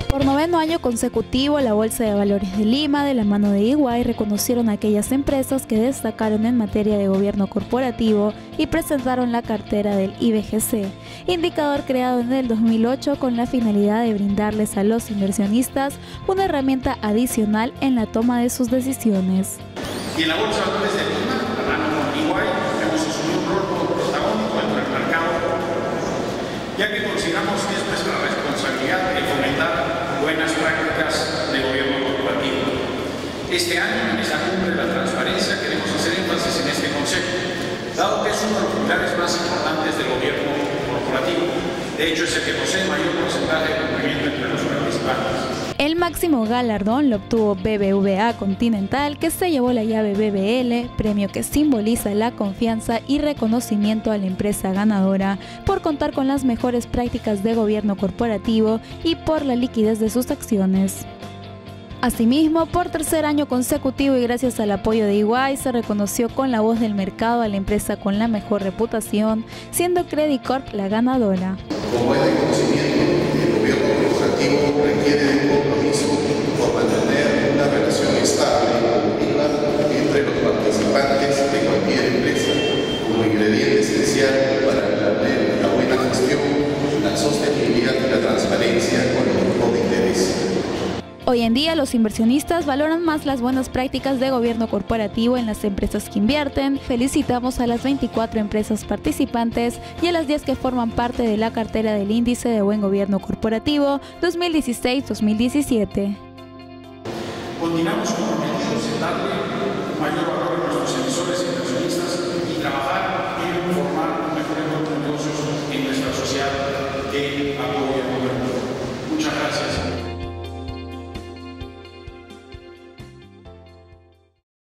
Por noveno año consecutivo, la Bolsa de Valores de Lima, de la mano de EY, reconocieron a aquellas empresas que destacaron en materia de gobierno corporativo y presentaron la cartera del IBGC, indicador creado en el 2008 con la finalidad de brindarles a los inversionistas una herramienta adicional en la toma de sus decisiones. Y en la Bolsa de Valores de Lima, la mano con EY, hemos asumido un rol protagónico dentro del mercado, ya que consideramos que es nuestra responsabilidad de fomentar buenas prácticas de gobierno corporativo. Este año, en esta cumbre de la transparencia, queremos hacer énfasis en este concepto, dado que es uno de los pilares más importantes del gobierno corporativo. De hecho, es el que posee mayor porcentaje de cumplimiento entre los participantes. El máximo galardón lo obtuvo BBVA Continental, que se llevó la llave BBL, premio que simboliza la confianza y reconocimiento a la empresa ganadora por contar con las mejores prácticas de gobierno corporativo y por la liquidez de sus acciones. Asimismo, por tercer año consecutivo y gracias al apoyo de EY, se reconoció con la voz del mercado a la empresa con la mejor reputación, siendo Credit Corp la ganadora. Como es de conocimiento, el gobierno corporativo requiere de compromiso por mantener una relación estable y productiva entre los participantes de cualquier empresa, como ingrediente esencial para la buena gestión, la sostenibilidad y la transparencia con los grupos de interés. Hoy en día, los inversionistas valoran más las buenas prácticas de gobierno corporativo en las empresas que invierten. Felicitamos a las 24 empresas participantes y a las 10 que forman parte de la cartera del Índice de Buen Gobierno Corporativo 2016-2017. Continuamos comprometidos en darle mayor valor a nuestros emisores e inversionistas y trabajar en formar un mejor entorno de negocios en nuestra sociedad de apoyo.